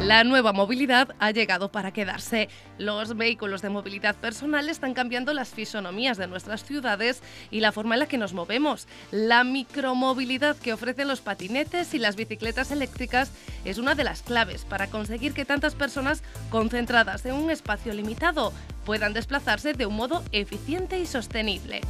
La nueva movilidad ha llegado para quedarse. Los vehículos de movilidad personal están cambiando las fisonomías de nuestras ciudades y la forma en la que nos movemos. La micromovilidad que ofrecen los patinetes y las bicicletas eléctricas es una de las claves para conseguir que tantas personas concentradas en un espacio limitado puedan desplazarse de un modo eficiente y sostenible.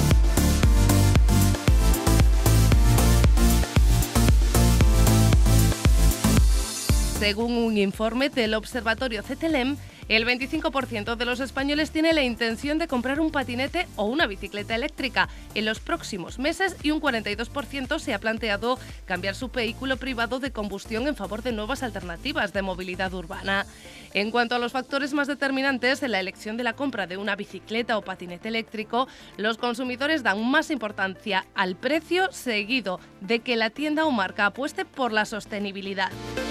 Según un informe del Observatorio CETELEM, el 25% de los españoles tiene la intención de comprar un patinete o una bicicleta eléctrica en los próximos meses y un 42% se ha planteado cambiar su vehículo privado de combustión en favor de nuevas alternativas de movilidad urbana. En cuanto a los factores más determinantes en la elección de la compra de una bicicleta o patinete eléctrico, los consumidores dan más importancia al precio, seguido de que la tienda o marca apueste por la sostenibilidad.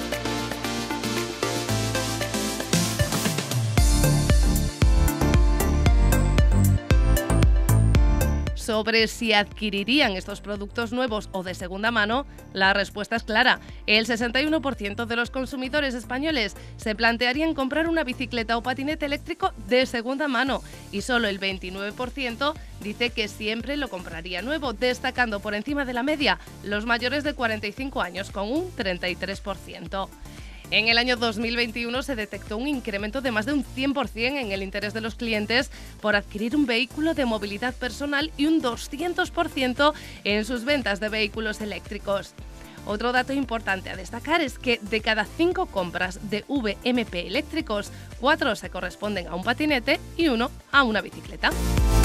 Sobre si adquirirían estos productos nuevos o de segunda mano, la respuesta es clara. El 61% de los consumidores españoles se plantearían comprar una bicicleta o patinete eléctrico de segunda mano y solo el 29% dice que siempre lo compraría nuevo, destacando por encima de la media los mayores de 45 años con un 33%. En el año 2021 se detectó un incremento de más de un 100% en el interés de los clientes por adquirir un vehículo de movilidad personal y un 200% en sus ventas de vehículos eléctricos. Otro dato importante a destacar es que de cada 5 compras de VMP eléctricos, 4 se corresponden a un patinete y 1 a una bicicleta.